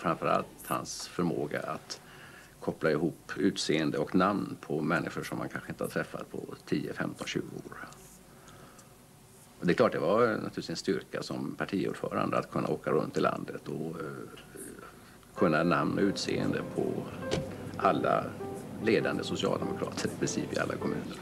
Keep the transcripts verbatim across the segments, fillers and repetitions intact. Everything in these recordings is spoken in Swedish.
framförallt hans förmåga att koppla ihop utseende och namn på människor som man kanske inte har träffat på tio, femton, tjugo år. Och det är klart, det var naturligtvis en styrka som partiordförande att kunna åka runt i landet och kunna namn och utseende på alla ledande socialdemokrater i princip i alla kommuner.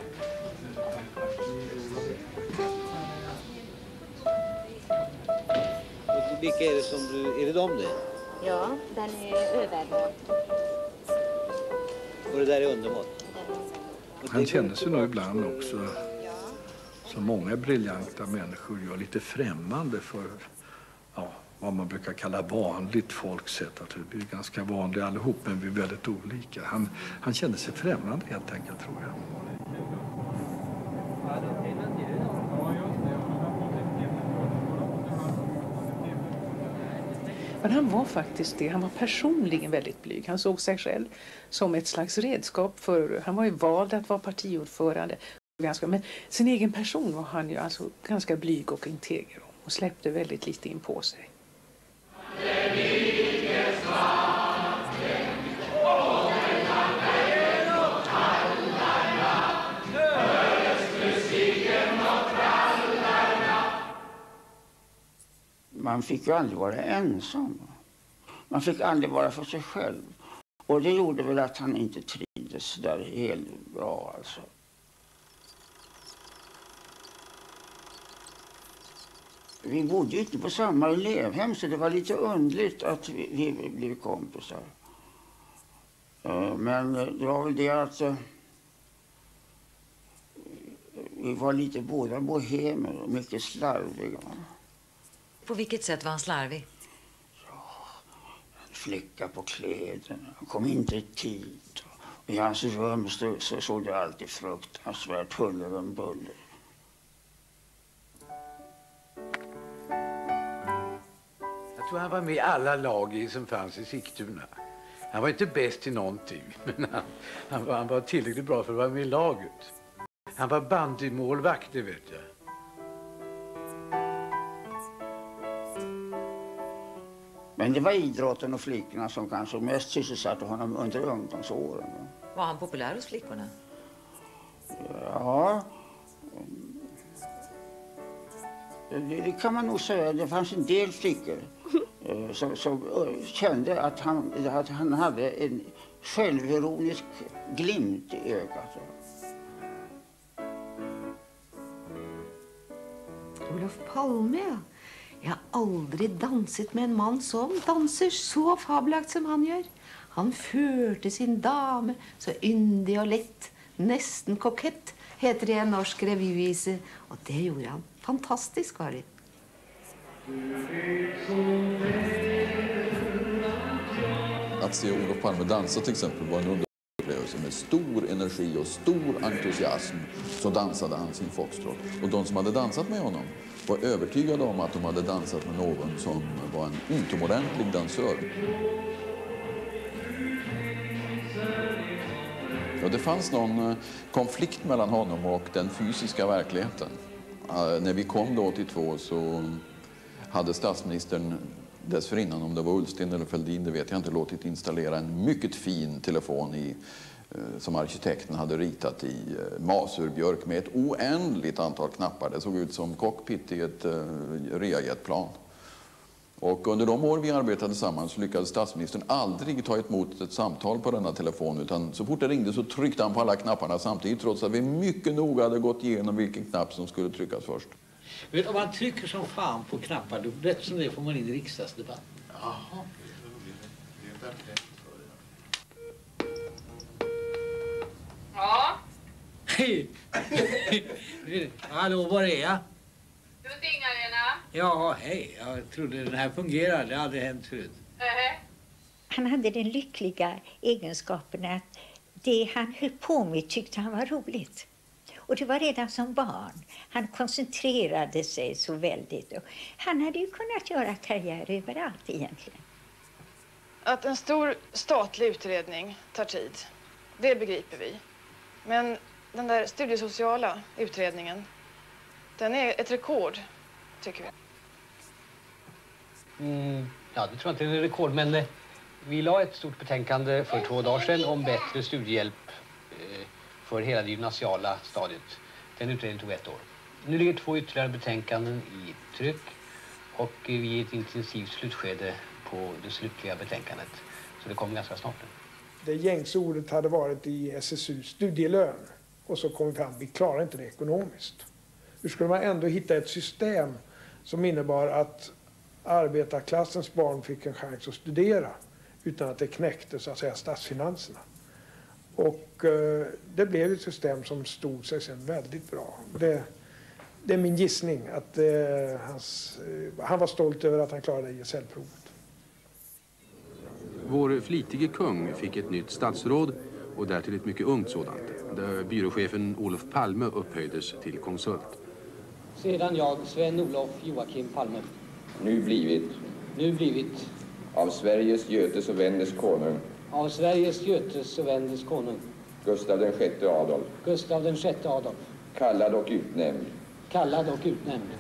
Vilka är det som du, är det dem det? Ja, den är övermått. Och det där är undermått? Han känner sig nog ibland också, som många briljanta människor gör, lite främmande för ja, vad man brukar kalla vanligt folksätt. Att vi är ganska vanliga allihop, men vi är väldigt olika. Han, han kände sig främmande helt enkelt, tror jag. Men han var faktiskt det. Han var personligen väldigt blyg. Han såg sig själv som ett slags redskap för... Han var ju vald att vara partiordförande. Ganska, men sin egen person var han ju alltså ganska blyg och integer och släppte väldigt lite in på sig. Man fick ju aldrig vara ensam. Man fick aldrig vara för sig själv. Och det gjorde väl att han inte trivdes där helt bra alltså. Vi bodde ju inte på samma elevhem, så det var lite underligt att vi, vi blev kompisar. Men det var väl det att vi var lite båda bohemer och mycket slarviga. På vilket sätt var han slarvig? Ja, en flicka på kläderna. Han kom inte i tid. Och i hans rum så, så såg det alltid fruktansvärt huller om buller. Jag tror han var med i alla lag som fanns i Sigtuna. Han var inte bäst i någonting, men han, han, var, han var tillräckligt bra för att vara med i laget. Han var bandymålvakt, det vet jag. Men det var idrotten och flickorna som kanske mest sysselsatte honom under ungdomsåren. Var han populär hos flickorna? Ja, det, det kan man nog säga. Det fanns en del flickor som, som kände att han, att han hade en självironisk glimt i ögat. Olof Palme, jag har aldrig dansat med en man som dansar så fabelaktigt som han gör. Han förde sin dame så yndig och lätt, nästan kokett, heter det en norsk revyvise. Och det gjorde han fantastiskt, var det. Att se Olof Palme dansa till exempel var en underupplevelse med stor energi och stor entusiasm. Så dansade han sin foxtrot. Och de som hade dansat med honom var övertygade om att de hade dansat med någon som var en utomordentlig dansör. Ja, det fanns någon konflikt mellan honom och den fysiska verkligheten. När vi kom då åttiotvå så hade statsministern dessförinnan, om det var Ullsten eller Fälldin, det vet jag inte, låtit installera en mycket fin telefon i, som arkitekten hade ritat i masurbjörk med ett oändligt antal knappar. Det såg ut som cockpit i ett reajetplan. Och under de år vi arbetade tillsammans så lyckades statsministern aldrig ta emot ett samtal på denna telefon, utan så fort det ringde så tryckte han på alla knapparna samtidigt, trots att vi mycket noga hade gått igenom vilken knapp som skulle tryckas först. Men om man trycker som fan på knappar, då rätt som det får man in i riksdagsdebatt. Jaha. Ja? Hej! Hallå, var är jag? Du Dingarena? Ja, hej. Jag trodde den här fungerade. Det hade hänt förut. Uh-huh. Han hade den lyckliga egenskapen att det han höll på med tyckte han var roligt. Och det var redan som barn. Han koncentrerade sig så väldigt. Och han hade ju kunnat göra karriär överallt egentligen. Att en stor statlig utredning tar tid, det begriper vi. Men den där studiesociala utredningen, den är ett rekord, tycker vi. Mm, ja, det tror jag inte är en rekord, men Vi la ett stort betänkande för två dagar sedan om bättre studiehjälp för hela det gymnasiala stadiet. Den utredningen tog ett år. Nu ligger två ytterligare betänkanden i tryck och vi är i ett intensivt slutskede på det slutliga betänkandet. Så det kommer ganska snart nu. Det gängse ordet hade varit i S S U studielön och så kom vi fram, vi klarar inte det ekonomiskt. Hur skulle man ändå hitta ett system som innebar att arbetarklassens barn fick en chans att studera utan att det knäckte så att säga statsfinanserna. Och eh, det blev ett system som stod sig sedan väldigt bra. Det, det är min gissning att eh, hans, eh, han var stolt över att han klarade I S L-provet. Vår flitige kung fick ett nytt statsråd och därtill ett mycket ungt sådant, där byråchefen Olof Palme upphöjdes till konsult. Sedan jag, Sven-Olof Joakim Palme. Nu blivit. Nu blivit. Av Sveriges, Götes och Vendes konung. Av Sveriges, Götes och Vendes konung. Gustav den sjätte Adolf. Gustav den sjätte Adolf. Kallad och utnämnd. Kallad och utnämnd.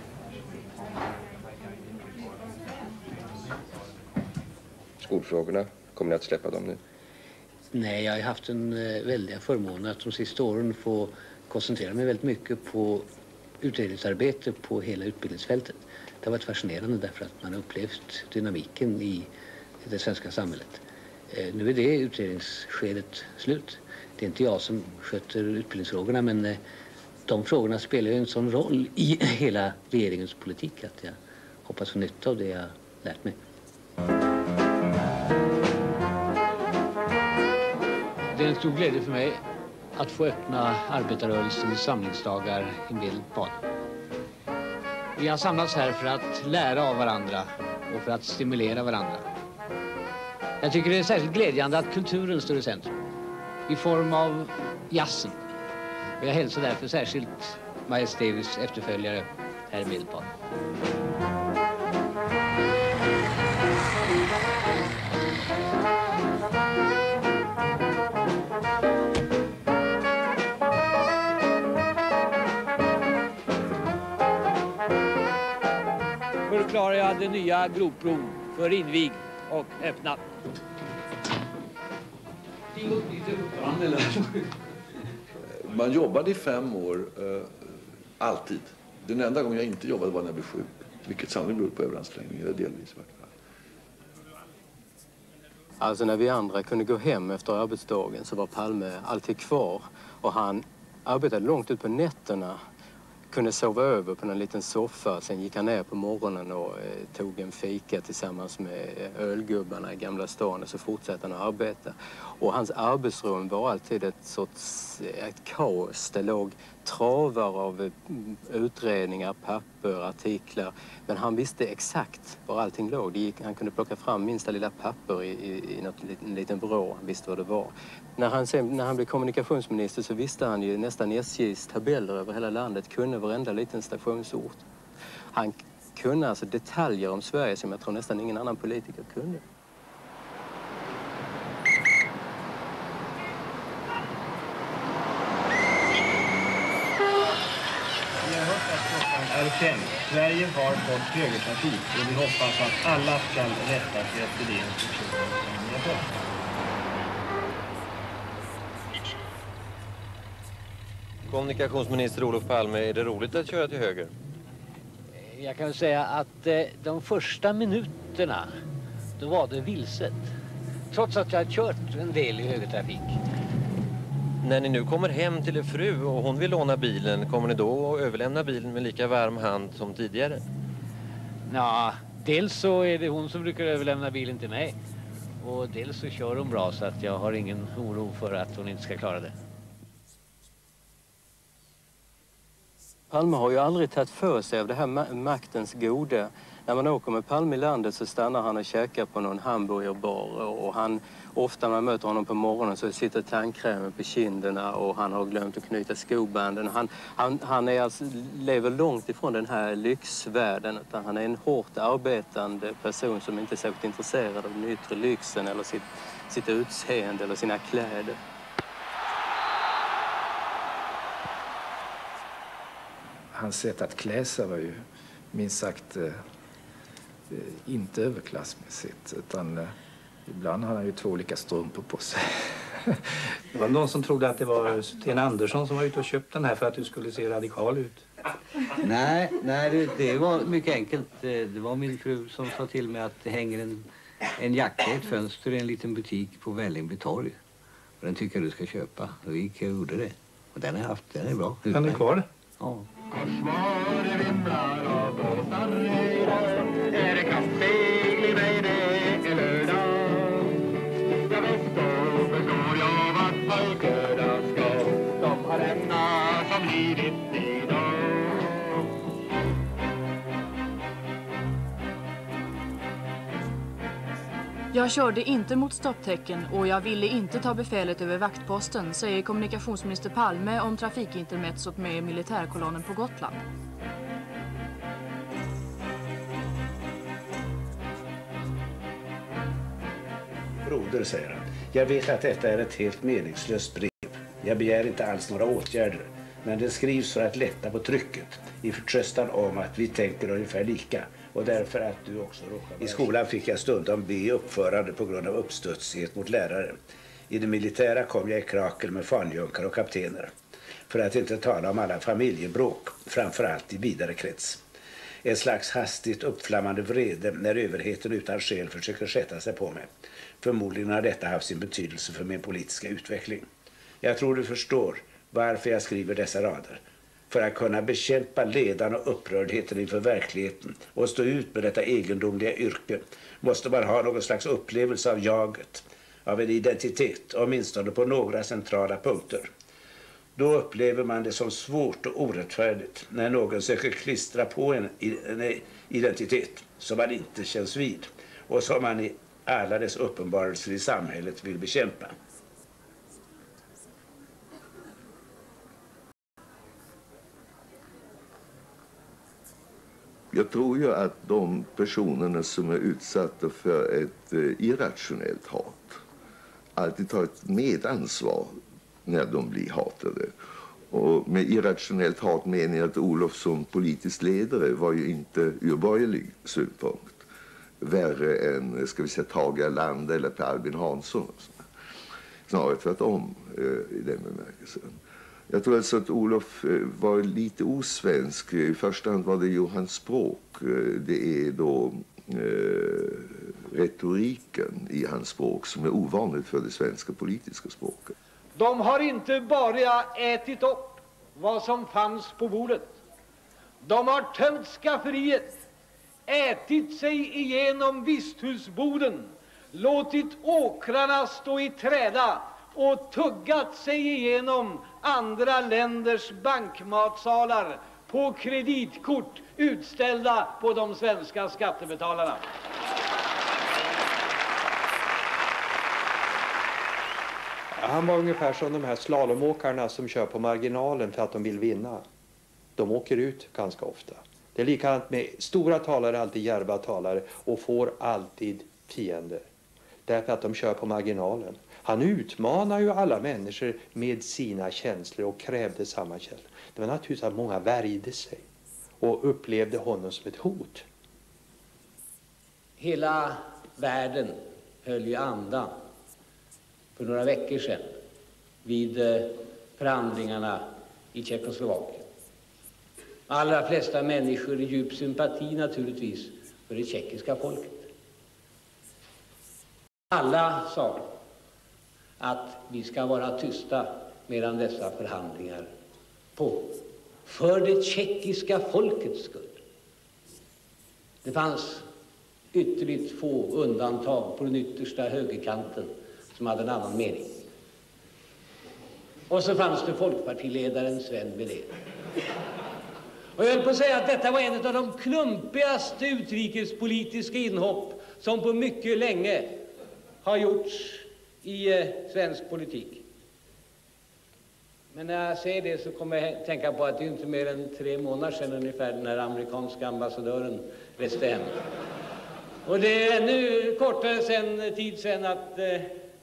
Skolfrågorna, kommer ni att släppa dem nu? Nej, jag har haft en väldiga förmån att de sista åren få koncentrera mig väldigt mycket på utredningsarbete på hela utbildningsfältet. Det har varit fascinerande därför att man har upplevt dynamiken i det svenska samhället. Nu är det utredningsskedet slut. Det är inte jag som sköter utbildningsfrågorna, men de frågorna spelar ju en sån roll i hela regeringens politik att jag hoppas få nytta av det jag lärt mig. Det är en stor glädje för mig att få öppna arbetarrörelsens samlingsdagar i Medelpad. Vi har samlats här för att lära av varandra och för att stimulera varandra. Jag tycker det är särskilt glädjande att kulturen står i centrum i form av jazzen. Och jag hälsar därför särskilt Miles Davis efterföljare här i Medelpad. Förklarar jag det nya grovprov för invig och öppna. Man jobbade i fem år, eh, alltid. Den enda gången jag inte jobbade var när jag blev sjuk. Vilket sannolikt beror på överansträngning, eller delvis. Alltså när vi andra kunde gå hem efter arbetsdagen så var Palme alltid kvar. Och han arbetade långt ut på nätterna. Kunde sova över på en liten soffa. Sen gick han ner på morgonen och eh, tog en fika tillsammans med ölgubbarna i Gamla stan. Och så fortsatte han att arbeta. Och hans arbetsrum var alltid ett sorts ett kaos. Det låg travar av utredningar, papper, artiklar. Men han visste exakt var allting låg. Det gick, han kunde plocka fram minsta lilla papper i, i, i något, en liten vrå. Han visste vad det var. När han, sen, när han blev kommunikationsminister så visste han ju nästan S J:s tabeller över hela landet. Kunde varenda liten stationsort. Han kunde alltså detaljer om Sverige som jag tror nästan ingen annan politiker kunde. Är fem. Sverige har fått högertrafik och vi hoppas att alla ska rätta sig efter det instruktioner som vi har fått. Kommunikationsminister Olof Palme, är det roligt att köra till höger? Jag kan säga att eh, de första minuterna då var det vilset. Trots att jag har kört en del i högertrafik. När ni nu kommer hem till er fru och hon vill låna bilen, kommer ni då att överlämna bilen med lika varm hand som tidigare? Ja, dels så är det hon som brukar överlämna bilen till mig. Och dels så kör hon bra så att jag har ingen oro för att hon inte ska klara det. Palme har ju aldrig tagit för sig av det här ma- maktens goda. När man åker med Palme i landet så stannar han och käkar på någon hamburgerbar. Och han, ofta när man möter honom på morgonen så sitter tandkrämen på kinderna och han har glömt att knyta skobanden. Han, han, han är alltså, lever långt ifrån den här lyxvärlden. Utan han är en hårt arbetande person som inte är särskilt intresserad av den yttre lyxen eller sitt, sitt utseende eller sina kläder. Hans sätt att klä sig var ju minst sagt eh, inte överklassmässigt utan eh, Ibland har han ju två olika strumpor på sig. Det var någon som trodde att det var Sten Andersson som var ute och köpt den här för att du skulle se radikal ut. Nej, nej det, det var mycket enkelt. Det var min fru som sa till mig att det hänger en, en jacka i ett fönster i en liten butik på Vällingby torg. Och den tycker jag du ska köpa. Och vi gick och gjorde det. Och den har jag haft, den är bra. Den är kvar? Ja. Är det kaffe i mig det är lördag? Jag vet då förstår jag vad pojkarna ska. De har lämnat som lidit idag. Jag körde inte mot stopptecken och jag ville inte ta befälet över vaktposten, säger kommunikationsminister Palme om trafikintermezzot med militärkolonnen på Gotland. Broder, säger han. Jag vet att detta är ett helt meningslöst brev. Jag begär inte alls några åtgärder. Men det skrivs för att lätta på trycket. I förtröstan om att vi tänker ungefär lika. Och därför att du också råkar... I skolan fick jag stundom be i uppförande på grund av uppstudsighet mot lärare. I det militära kom jag i krakel med fanjunkar och kaptener. För att inte tala om alla familjebråk, framförallt i vidare krets. Ett slags hastigt uppflammande vrede när överheten utan skäl försöker sätta sig på mig. Förmodligen har detta haft sin betydelse för min politiska utveckling. Jag tror du förstår varför jag skriver dessa rader. För att kunna bekämpa ledan och upprördheten inför verkligheten och stå ut med detta egendomliga yrke måste man ha någon slags upplevelse av jaget, av en identitet, åtminstone på några centrala punkter. Då upplever man det som svårt och orättfärdigt när någon söker klistra på en, en identitet som man inte känns vid och som man i alla dess uppenbarelser i samhället vill bekämpa. Jag tror ju att de personerna som är utsatta för ett eh, irrationellt hat alltid tar ett medansvar när de blir hatade. Och med irrationellt hat menar jag att Olof som politisk ledare var ju inte ur borgerlig synpunkt värre än, ska vi säga, Tage Erlander eller Per Albin Hansson. Snarare tvärtom eh, i den bemärkelsen. Jag tror alltså att Olof var lite osvensk. I första hand var det ju hans språk. Det är då eh, retoriken i hans språk som är ovanligt för det svenska politiska språket. De har inte bara ätit upp vad som fanns på bordet. De har tömt skafferiet, ätit sig igenom visthusboden, låtit åkrarna stå i träda och tuggat sig igenom andra länders bankmatsalar på kreditkort utställda på de svenska skattebetalarna. Han var ungefär som de här slalomåkarna som kör på marginalen för att de vill vinna. De åker ut ganska ofta. Det är likadant med stora talare, alltid djärva talare, och får alltid fiender. Därför att de kör på marginalen. Han utmanar ju alla människor med sina känslor och krävde samma känslor. Det var naturligtvis att många värjde sig och upplevde honom som ett hot. Hela världen höll ju andan för några veckor sedan vid förhandlingarna i Tjeckoslovakien. Allra flesta människor i djup sympati naturligtvis för det tjeckiska folket. Alla sa att vi ska vara tysta medan dessa förhandlingar på. För det tjeckiska folkets skull. Det fanns ytterligt få undantag på den yttersta högerkanten som hade en annan mening. Och så fanns det folkpartiledaren Sven Wedén. Och jag höll på att säga att detta var en av de klumpigaste utrikespolitiska inhopp som på mycket länge har gjorts i eh, svensk politik. Men när jag säger det så kommer jag att tänka på att det är inte mer än tre månader sedan ungefär den här amerikanska ambassadören reste hem. Och det är ännu kortare sen, tid sedan att eh,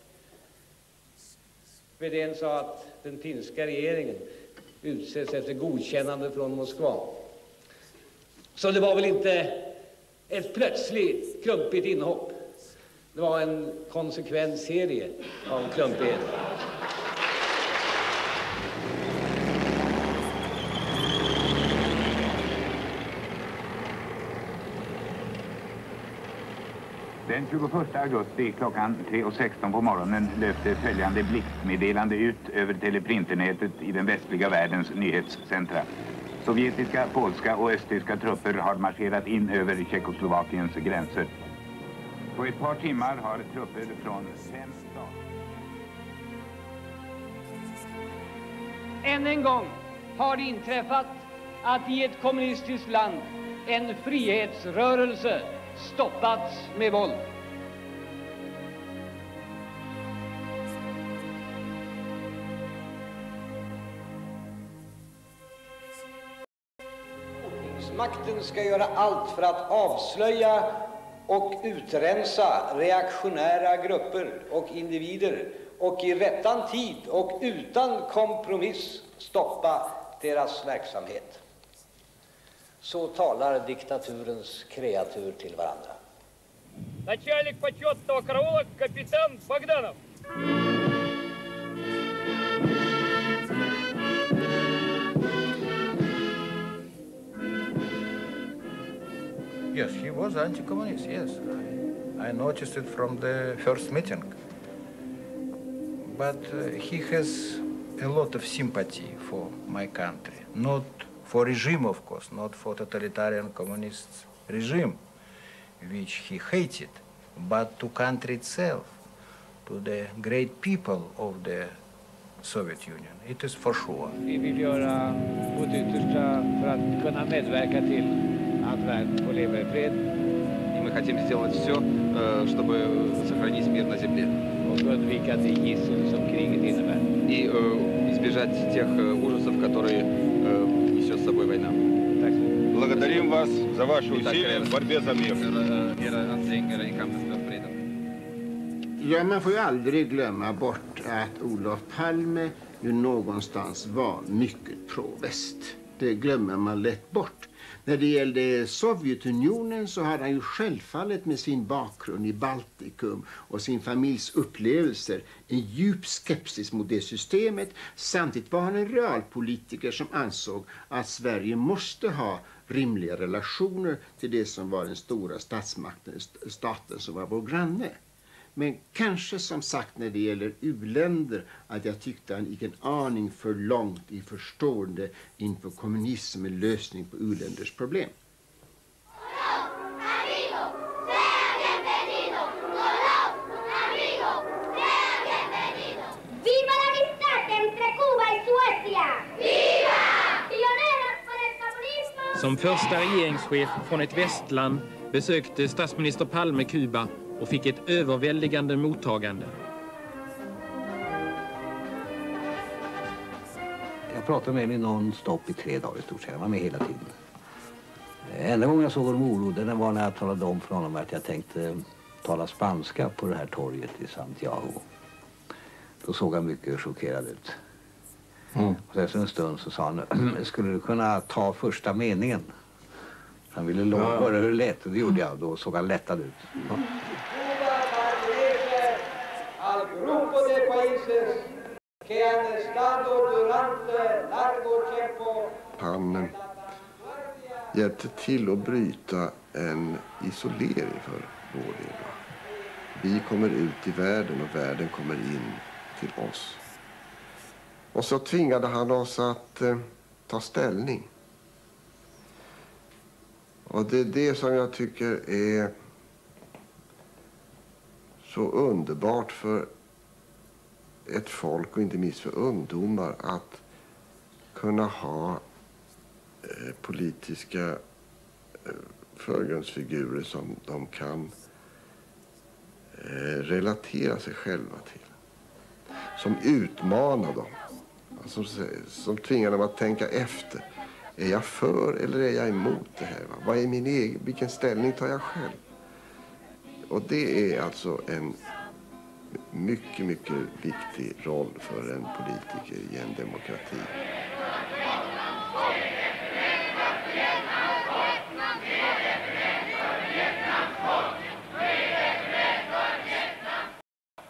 Wedén sa att den finska regeringen utses efter godkännande från Moskva. Så det var väl inte ett plötsligt klumpigt inhopp. Det var en konsekvent serie av klumpigheter. Den tjugoförsta augusti klockan tre och sexton på morgonen löpte följande blixtmeddelande ut över teleprinternätet i den västliga världens nyhetscentra. Sovjetiska, polska och östtyska trupper har marscherat in över Tjeckoslovakiens gränser. På ett par timmar har trupper från fem stater... Än en gång har det inträffat att i ett kommunistiskt land en frihetsrörelse stoppats med våld. Ordningsmakten ska göra allt för att avslöja och utrensa reaktionära grupper och individer och i rättan tid och utan kompromiss stoppa deras verksamhet. Så talar diktaturens kreatur till varandra. Начальник почетного караула капитан Богданов. Yes, he was anti-communist, yes. I, I noticed it from the first meeting. But uh, he has a lot of sympathy for my country. Not for regime, of course, not for totalitarian communist regime, which he hated, but to country itself, to the great people of the Soviet Union. It is for sure. Vi vill göra vårt yttersta för att kunna medverka till att världen får leva i fred. И мы хотим сделать все, чтобы сохранить мир на земле. Och undvika det gissel som kriget innebär. И избежать тех ужасов, которые несет с собой война. Благодарим вас за ваши усилия в борьбе за мир. Ja, man får ju aldrig glömma bort att Olof Palme ju någonstans var mycket pro-väst. Det glömmer man lätt bort. När det gällde Sovjetunionen så hade han ju självfallet med sin bakgrund i Baltikum och sin familjs upplevelser en djup skepsis mot det systemet. Samtidigt var han en realpolitiker som ansåg att Sverige måste ha rimliga relationer till det som var den stora statsmakten, staten som var vår granne. Men kanske som sagt när det gäller u-länder att jag tyckte han gick en aning för långt i förstående inför kommunism som en lösning på u-länders problem. Viva la amistad entre Cuba y Suecia! Viva! Pioneros por el comunismo! Som första regeringschef från ett västland besökte statsminister Palme Kuba och fick ett överväldigande mottagande. Jag pratade med honom non-stop i tre dagar i stort sett. Jag var med hela tiden. Enda gången jag såg honom orolig var när jag talade om för honom att jag tänkte tala spanska på det här torget i Santiago. Då såg han mycket chockerad ut. Mm. Och efter en stund så sa han, skulle du kunna ta första meningen? Han ville låta ja. höra hur det lät och det gjorde jag. Då såg han lättad ut. Ja. Al grupo de países que han estado durante largo tiempo. Han hjälpte till att bryta en isolering för vår del. Vi kommer ut i världen och världen kommer in till oss. Och så tvingade han oss att eh, ta ställning. Och det är det som jag tycker är så underbart för ett folk och inte minst för ungdomar att kunna ha eh, politiska eh, förgrundsfigurer som de kan eh, relatera sig själva till. Som utmanar dem. Alltså, som tvingar dem att tänka efter. Är jag för eller är jag emot det här? Va? Vad är min egen, vilken ställning tar jag själv? Och det är alltså en mycket, mycket viktig roll för en politiker i en demokrati.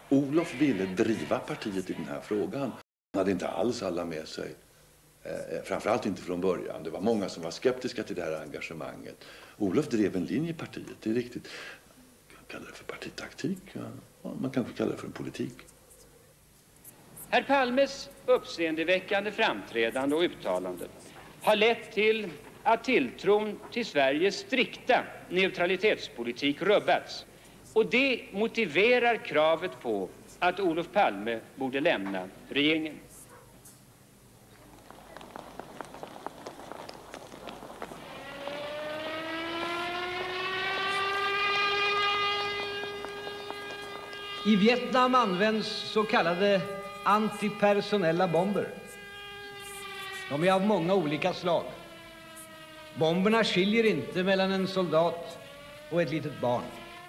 Olof ville driva partiet i den här frågan. Han hade inte alls alla med sig. Eh, framförallt inte från början. Det var många som var skeptiska till det här engagemanget. Olof drev en linje i partiet, det är riktigt. Man kallar det för partitaktik. Ja, man kanske kallar det för en politik. Herr Palmes uppseendeväckande framträdande och uttalande har lett till att tilltron till Sveriges strikta neutralitetspolitik rubbats. Och det motiverar kravet på att Olof Palme borde lämna regeringen. I Vietnam används så kallade antipersonella bomber. De är av många olika slag. Bomberna skiljer inte mellan en soldat och ett litet barn.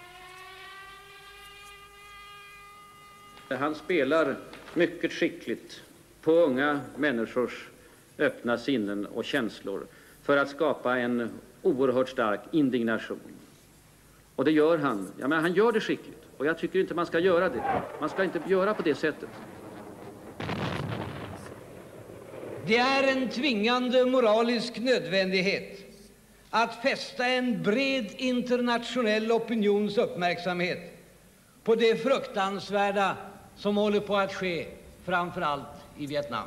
Han spelar mycket skickligt på unga människors öppna sinnen och känslor för att skapa en oerhört stark indignation. Och det gör han. Jag menar, han gör det skickligt. Och jag tycker inte man ska göra det. Man ska inte göra på det sättet. Det är en tvingande moralisk nödvändighet att fästa en bred internationell opinions uppmärksamhet på det fruktansvärda som håller på att ske, framför allt i Vietnam.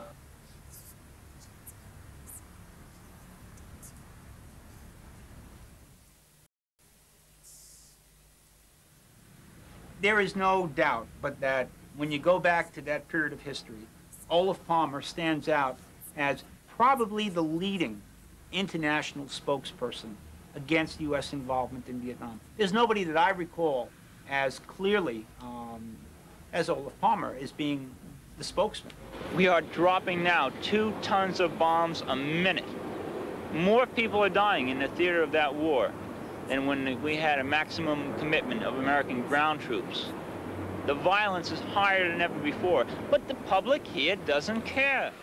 There is no doubt but that when you go back to that period of history, Olof Palme stands out as probably the leading international spokesperson against U S involvement in Vietnam. There's nobody that I recall as clearly um, as Olof Palme as being the spokesman. We are dropping now two tons of bombs a minute. More people are dying in the theater of that war than when we had a maximum commitment of American ground troops. The violence is higher than ever before, but the public here doesn't care.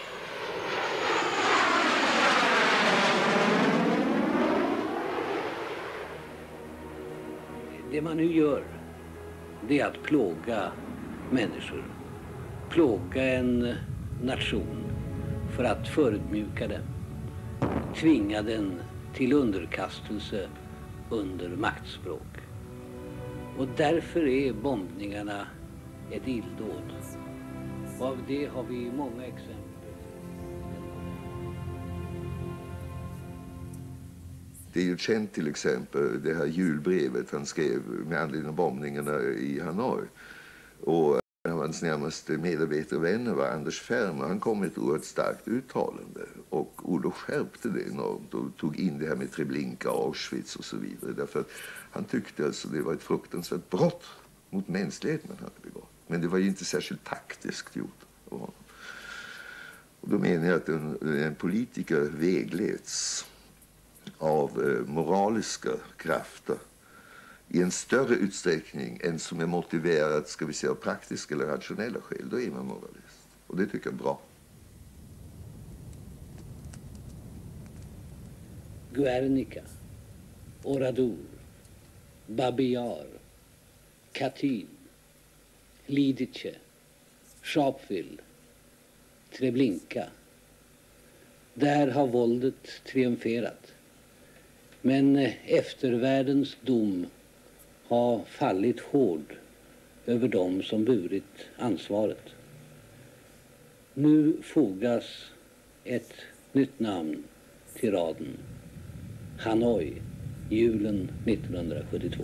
Det man nu gör, det är att plåga människor. Plåga en nation för att förödmjuka den. Tvinga den till underkastelse under maktspråk. Och därför är bombningarna ett illdåd. Och av det har vi många exempel. Det är ju känt till exempel det här julbrevet han skrev med anledning av bombningarna i Hanoi. Och hans närmaste medarbetare och vänner var Anders Ferm, och han kom med ett oerhört starkt uttalande. Och Olof skärpte det enormt och tog in det här med Treblinka, Auschwitz och så vidare. Därför att han tyckte alltså det var ett fruktansvärt brott mot mänskligheten han hade begått. Men det var ju inte särskilt taktiskt gjort av honom. Och då menar jag att en, en politiker vägleds av eh, moraliska krafter i en större utsträckning än som är motiverat, ska vi säga, av praktiska eller rationella skäl, då är man moralist. Och det tycker jag är bra. Guernica, Oradour, Babi Yar, Katyn, Lidice, Sharpeville, Treblinka. Där har våldet triumferat. Men eftervärldens dom har fallit hård över dem som burit ansvaret. Nu fogas ett nytt namn till raden. Hanoi, julen nittonhundrasjuttiotvå.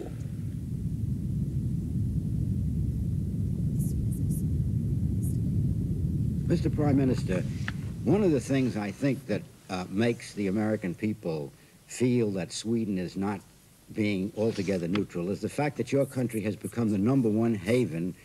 Mister Prime Minister, one of the things I think that uh, makes the American people feel that Sweden is not being altogether neutral is the fact that your country has become the number one haven